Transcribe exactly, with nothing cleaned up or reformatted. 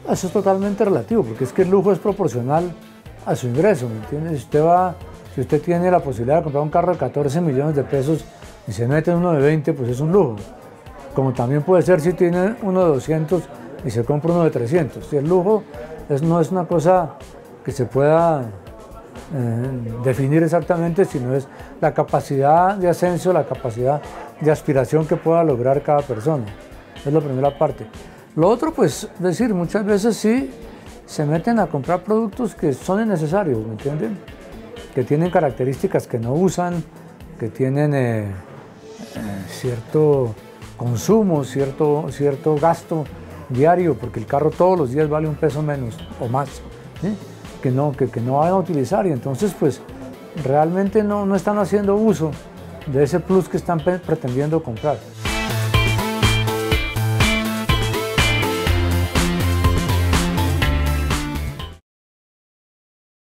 Eso es totalmente relativo, porque es que el lujo es proporcional a su ingreso, ¿me entiende? Si usted va, si usted tiene la posibilidad de comprar un carro de catorce millones de pesos y se mete en uno de veinte, pues es un lujo. Como también puede ser si tiene uno de doscientos y se compra uno de trescientos. Y el lujo es, no es una cosa que se pueda eh, definir exactamente, sino es la capacidad de ascenso, la capacidad de aspiración que pueda lograr cada persona. Es la primera parte. Lo otro, pues, es decir, muchas veces sí se meten a comprar productos que son innecesarios, ¿me entienden? Que tienen características que no usan, que tienen eh, eh, cierto consumo, cierto, cierto gasto diario, porque el carro todos los días vale un peso menos o más, ¿sí? que, no, que, que no van a utilizar, y entonces pues realmente no, no están haciendo uso de ese plus que están pretendiendo comprar.